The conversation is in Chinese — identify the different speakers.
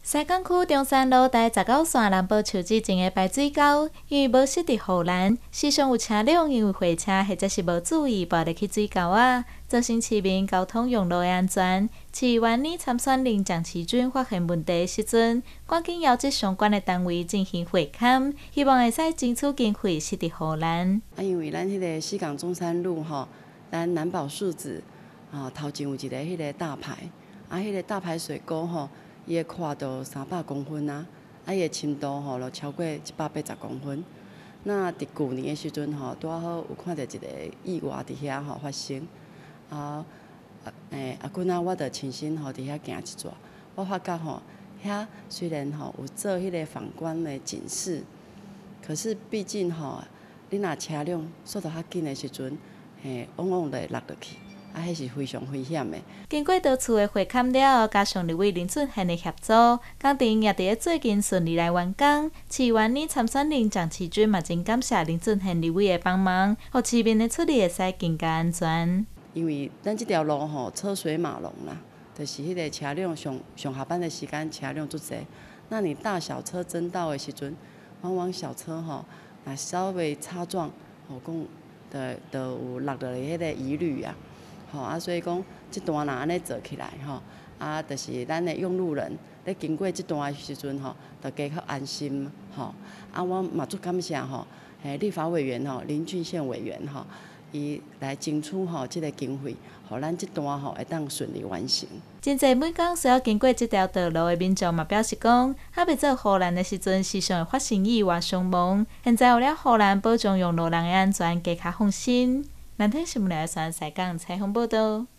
Speaker 1: 西港区中山路第19线南部树枝前的排水沟，因为无设置护栏，时常有车辆因为货车或者是无注意跋入去水沟啊，造成市民交通用路的安全。市议员拟参选人蒋市军发现问题的时阵，赶紧邀集相关的单位进行会勘，希望会使争取经费设置护栏。
Speaker 2: 因为咱迄个西港中山路咱南宝树子头前有一个迄个大排，迄个大排水沟伊的宽度300公分啊，伊的深度就超过180公分。那伫去年的时阵拄好有看到一个意外伫遐发生，阿君我就亲身伫遐行一撮，我发觉遐虽然有做迄个反光的警示，可是毕竟你若车辆速度较紧的时阵，往往就会落落去。迄是非常危险的。
Speaker 1: 经过多次的会勘了后，加上立委林俊宪的协助，工程也伫最近顺利来完工。市议员拟参选人蒋市军嘛真感谢林俊宪立委的帮忙，让市民的出入会使更加安全。
Speaker 2: 因为咱这条路车水马龙啦，就是迄个车辆上下班的时间车辆足侪，那你大小车争道的时阵，往往小车若稍微擦撞，就有落落迄个疑虑啊。所以讲，这段若安尼做起来就是咱的用路人咧经过这段的时阵就加较安心我嘛足感谢立法委员林俊宪委员伊来争取这个经费，互咱这段会当顺利完成。
Speaker 1: 真侪每工需要经过这条道路的民众嘛表示讲，未做护栏的时阵，时常会发生意外伤亡。现在有了护栏，保障用路人的安全，加较放心。南天新闻台西港采访报道。